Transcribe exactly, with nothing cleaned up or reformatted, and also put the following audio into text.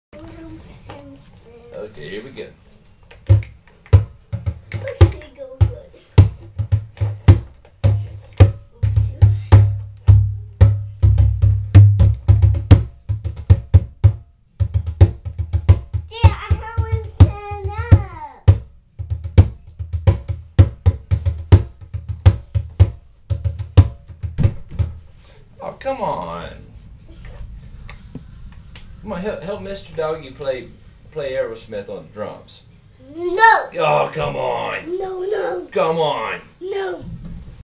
Okay, here we go. Oopsie, go good. Oopsie. Dad, I want to stand up. Oh, come on. Come on, help, help Mister Doggy play play Aerosmith on the drums. No. Oh, come on. No, no. Come on. No.